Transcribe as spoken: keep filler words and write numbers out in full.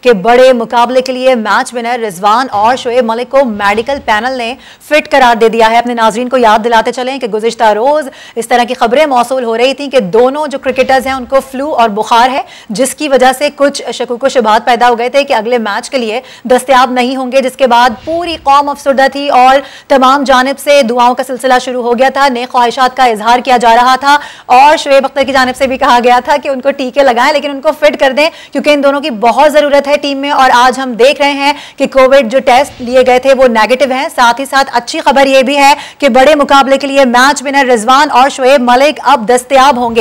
के बड़े मुकाबले के लिए मैच विनर रिजवान और शोएब मलिक को मेडिकल पैनल ने फिट करार दे दिया है। अपने नाजरीन को याद दिलाते चलें कि गुज़िश्ता रोज इस तरह की खबरें मौसूल हो रही थी कि दोनों जो क्रिकेटर्स हैं उनको फ्लू और बुखार है, जिसकी वजह से कुछ शकूक शुबहात पैदा हो गए थे कि अगले मैच के लिए दस्तयाब नहीं होंगे, जिसके बाद पूरी कौम अफसरदा थी और तमाम जानिब से दुआओं का सिलसिला शुरू हो गया था। नेक ख्वाहिशात का इजहार किया जा रहा था और शोएब अख्तर की जानिब से भी कहा गया था कि उनको टीके लगाएं, लेकिन उनको फिट कर दें क्योंकि इन दोनों की बहुत जरूरत है टीम में। और आज हम देख रहे हैं कि कोविड जो टेस्ट लिए गए थे वो नेगेटिव हैं। साथ ही साथ अच्छी खबर यह भी है कि बड़े मुकाबले के लिए मैच विनर रिजवान और शोएब मलिक अब दस्तयाब होंगे।